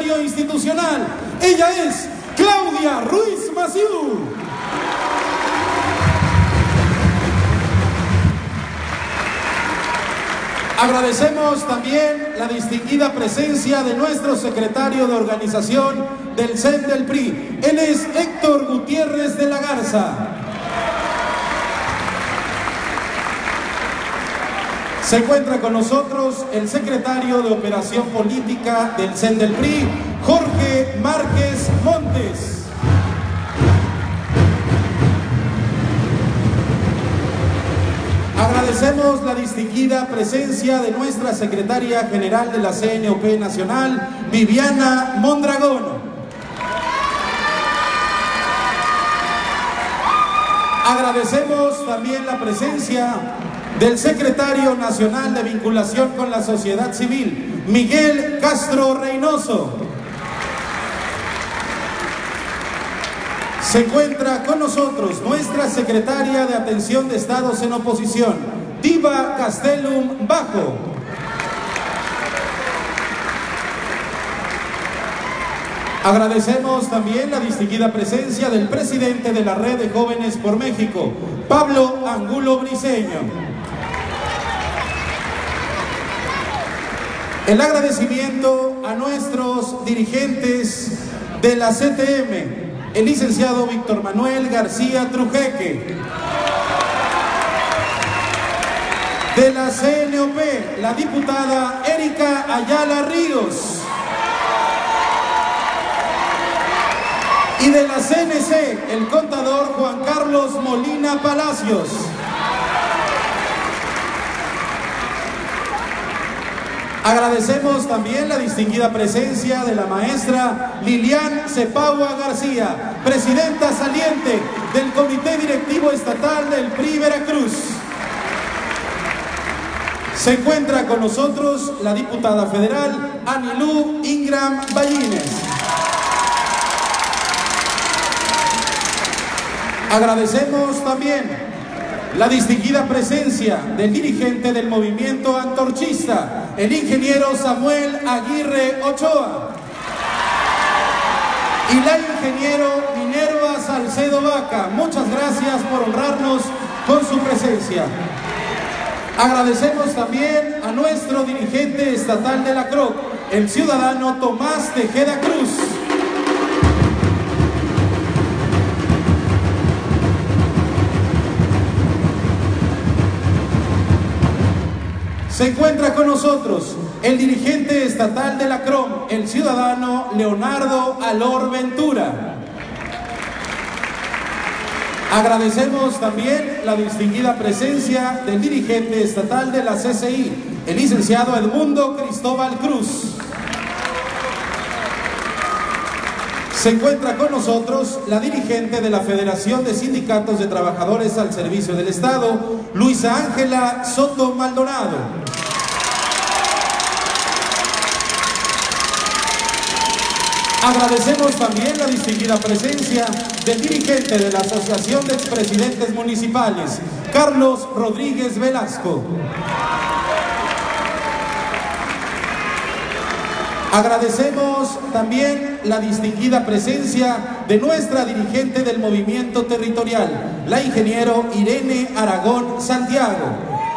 secretario institucional. Ella es Claudia Ruiz Maciú. Agradecemos también la distinguida presencia de nuestro secretario de organización del CEN del PRI. Él es Héctor Gutiérrez de la Garza. Se encuentra con nosotros el secretario de Operación Política del CEN del PRI, Jorge Márquez Montes. Agradecemos la distinguida presencia de nuestra secretaria general de la CNOP Nacional, Viviana Mondragón. Agradecemos también la presencia del secretario nacional de vinculación con la sociedad civil, Miguel Castro Reynoso. Se encuentra con nosotros nuestra secretaria de Atención de Estados en Oposición, Diva Castellum Bajo. Agradecemos también la distinguida presencia del presidente de la Red de Jóvenes por México, Pablo Angulo Briceño. El agradecimiento a nuestros dirigentes de la CTM, el licenciado Víctor Manuel García Trujeque. De la CNOP, la diputada Erika Ayala Ríos. Y de la CNC, el contador Juan Carlos Molina Palacios. Agradecemos también la distinguida presencia de la maestra Lilian Cepagua García, presidenta saliente del Comité Directivo Estatal del PRI Veracruz. Se encuentra con nosotros la diputada federal Anilú Ingram Ballines. Agradecemos también la distinguida presencia del dirigente del movimiento antorchista, el ingeniero Samuel Aguirre Ochoa, y la ingeniero Minerva Salcedo Vaca. Muchas gracias por honrarnos con su presencia. Agradecemos también a nuestro dirigente estatal de la CROC, el ciudadano Tomás Tejeda Cruz. Se encuentra con nosotros el dirigente estatal de la CROM, el ciudadano Leonardo Alor Ventura. Agradecemos también la distinguida presencia del dirigente estatal de la CCI, el licenciado Edmundo Cristóbal Cruz. Se encuentra con nosotros la dirigente de la Federación de Sindicatos de Trabajadores al Servicio del Estado, Luisa Ángela Soto Maldonado. Agradecemos también la distinguida presencia del dirigente de la Asociación de Expresidentes Municipales, Carlos Rodríguez Velasco. Agradecemos también la distinguida presencia de nuestra dirigente del movimiento territorial, la ingeniero Irene Aragón Santiago.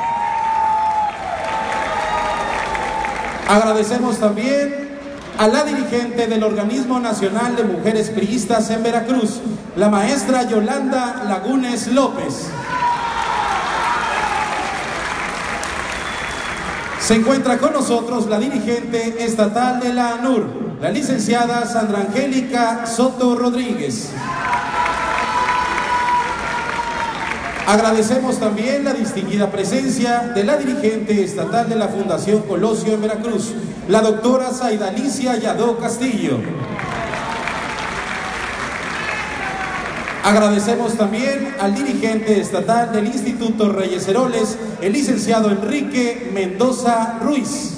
Agradecemos también a la dirigente del Organismo Nacional de Mujeres Priistas en Veracruz, la maestra Yolanda Lagunes López. Se encuentra con nosotros la dirigente estatal de la ANUR, la licenciada Sandra Angélica Soto Rodríguez. Agradecemos también la distinguida presencia de la dirigente estatal de la Fundación Colosio en Veracruz, la doctora Zaidalicia Yadó Castillo. Agradecemos también al dirigente estatal del Instituto Reyes Heroles, el licenciado Enrique Mendoza Ruiz.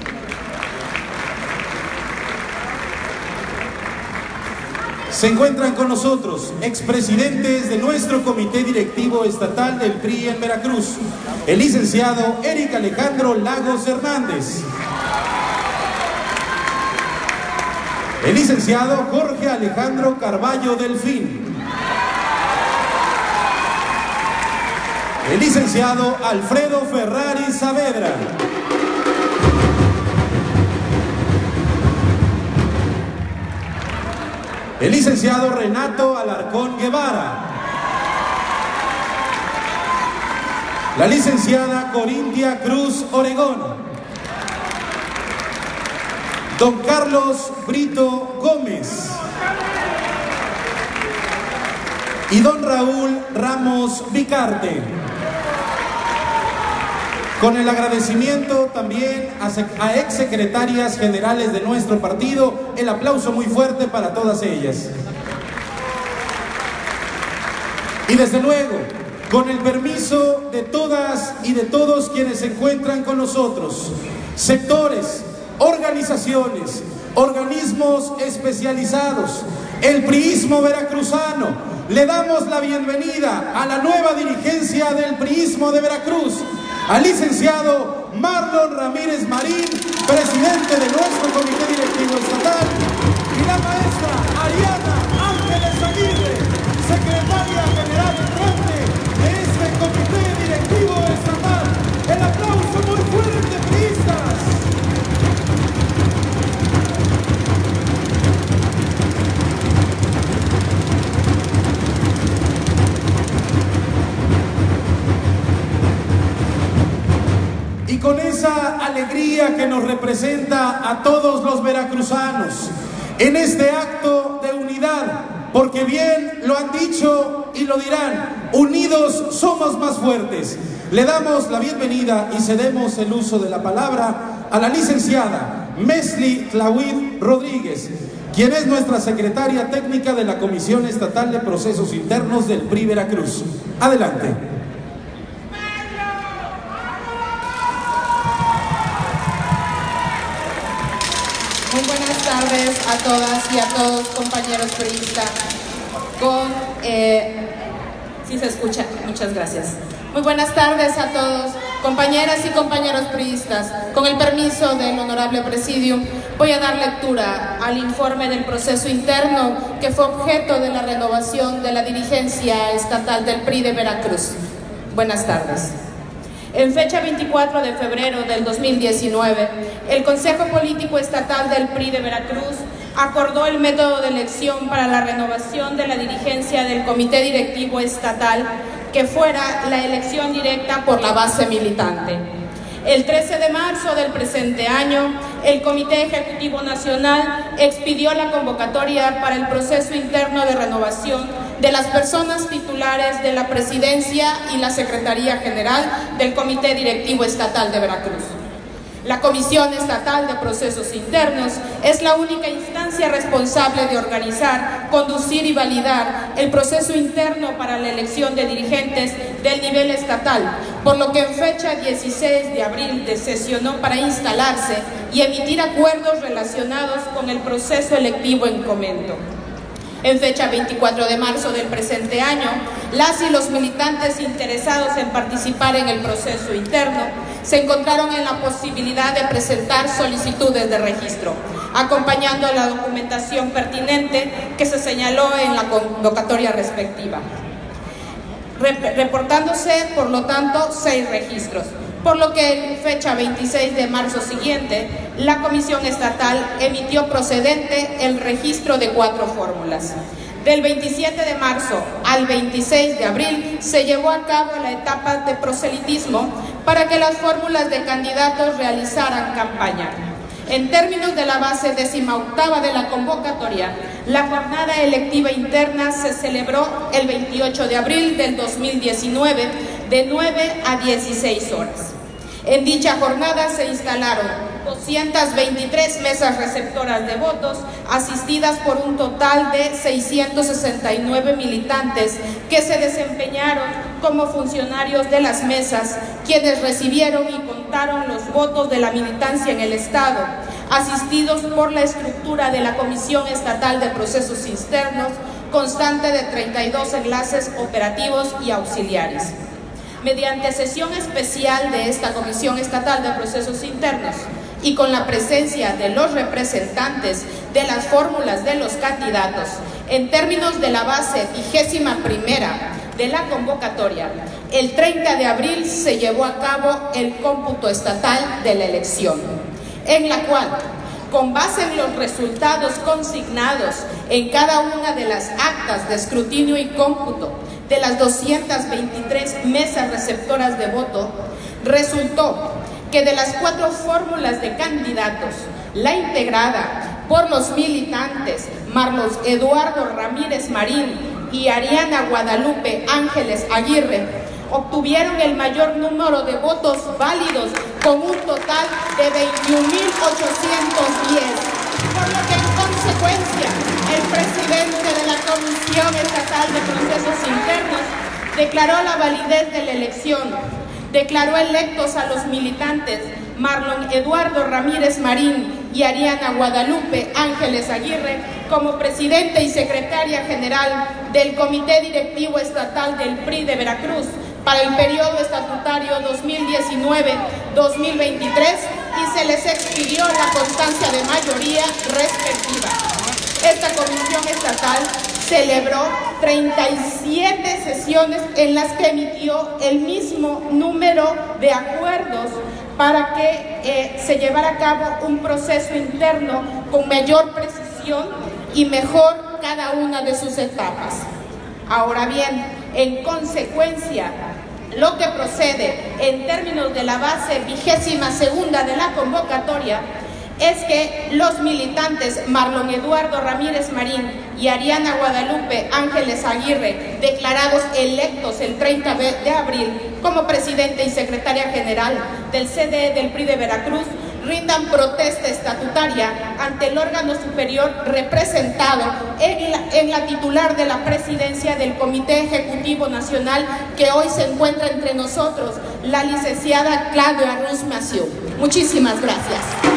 Se encuentran con nosotros expresidentes de nuestro Comité Directivo Estatal del PRI en Veracruz, el licenciado Eric Alejandro Lagos Hernández. El licenciado Jorge Alejandro Carballo Delfín. El licenciado Alfredo Ferrari Saavedra. El licenciado Renato Alarcón Guevara. La licenciada Corintia Cruz Oregón. Don Carlos Brito Gómez. Y don Raúl Ramos Vicarte. Con el agradecimiento también a exsecretarias generales de nuestro partido, el aplauso muy fuerte para todas ellas. Y desde luego, con el permiso de todas y de todos quienes se encuentran con nosotros, sectores, organizaciones, organismos especializados, el priismo veracruzano, le damos la bienvenida a la nueva dirigencia del priismo de Veracruz, al licenciado Marlon Ramírez Marín, presidente de nuestro comité directivo estatal, y la maestra Ariana Ángeles Aguirre, secretaria general entrante de este comité directivo estatal. El aplauso muy fuerte, priistas. Y con esa alegría que nos representa a todos los veracruzanos en este acto de unidad, porque bien lo han dicho y lo dirán, unidos somos más fuertes. Le damos la bienvenida y cedemos el uso de la palabra a la licenciada Mesli Clauid Rodríguez, quien es nuestra secretaria técnica de la Comisión Estatal de Procesos Internos del PRI Veracruz. Adelante. Muy buenas tardes a todas y a todos, compañeros priistas. Sí se escucha, muchas gracias. Muy buenas tardes a todos, compañeras y compañeros priistas. Con el permiso del honorable presidium, voy a dar lectura al informe del proceso interno que fue objeto de la renovación de la dirigencia estatal del PRI de Veracruz. Buenas tardes. En fecha 24 de febrero del 2019, el Consejo Político Estatal del PRI de Veracruz acordó el método de elección para la renovación de la dirigencia del Comité Directivo Estatal, que fuera la elección directa por la base militante. El 13 de marzo del presente año, el Comité Ejecutivo Nacional expidió la convocatoria para el proceso interno de renovación de las personas titulares de la Presidencia y la Secretaría General del Comité Directivo Estatal de Veracruz. La Comisión Estatal de Procesos Internos es la única instancia responsable de organizar, conducir y validar el proceso interno para la elección de dirigentes del nivel estatal, por lo que en fecha 16 de abril sesionó para instalarse y emitir acuerdos relacionados con el proceso electivo en comento. En fecha 24 de marzo del presente año, las y los militantes interesados en participar en el proceso interno se encontraron en la posibilidad de presentar solicitudes de registro, acompañando la documentación pertinente que se señaló en la convocatoria respectiva. Reportándose, por lo tanto, 6 registros, por lo que en fecha 26 de marzo siguiente, la Comisión Estatal emitió procedente el registro de 4 fórmulas. Del 27 de marzo al 26 de abril se llevó a cabo la etapa de proselitismo para que las fórmulas de candidatos realizaran campaña. En términos de la base 18ª de la convocatoria, la jornada electiva interna se celebró el 28 de abril del 2019 de 9 a 16 horas. En dicha jornada se instalaron 223 mesas receptoras de votos, asistidas por un total de 669 militantes que se desempeñaron como funcionarios de las mesas, quienes recibieron y contaron los votos de la militancia en el Estado, asistidos por la estructura de la Comisión Estatal de Procesos Internos, constante de 32 enlaces operativos y auxiliares. Mediante sesión especial de esta Comisión Estatal de Procesos Internos y con la presencia de los representantes de las fórmulas de los candidatos en términos de la base 21ª de la convocatoria, el 30 de abril se llevó a cabo el cómputo estatal de la elección, en la cual, con base en los resultados consignados en cada una de las actas de escrutinio y cómputo de las 223 mesas receptoras de voto, resultó que de las 4 fórmulas de candidatos, la integrada por los militantes Marlos Eduardo Ramírez Marín y Ariana Guadalupe Ángeles Aguirre, obtuvieron el mayor número de votos válidos con un total de 21.810, por lo que en consecuencia el presidente de la Comisión Estatal de Procesos Internos declaró la validez de la elección, declaró electos a los militantes Marlon Eduardo Ramírez Marín y Ariana Guadalupe Ángeles Aguirre como presidente y secretaria general del Comité Directivo Estatal del PRI de Veracruz para el periodo estatutario 2019-2023 y se les expidió la constancia de mayoría respectiva. Esta comisión estatal celebró 37 sesiones en las que emitió el mismo número de acuerdos para que se llevara a cabo un proceso interno con mayor precisión y mejor cada una de sus etapas. Ahora bien, en consecuencia, lo que procede en términos de la base 22ª de la convocatoria es que los militantes Marlon Eduardo Ramírez Marín y Ariana Guadalupe Ángeles Aguirre, declarados electos el 30 de abril como presidente y secretaria general del CDE del PRI de Veracruz, rindan protesta estatutaria ante el órgano superior representado en la titular de la presidencia del Comité Ejecutivo Nacional, que hoy se encuentra entre nosotros, la licenciada Claudia Ruz Massieu. Muchísimas gracias.